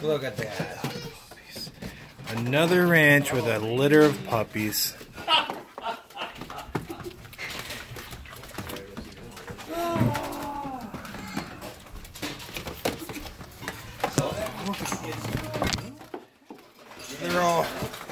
Look at that. Another ranch with a litter of puppies. They're all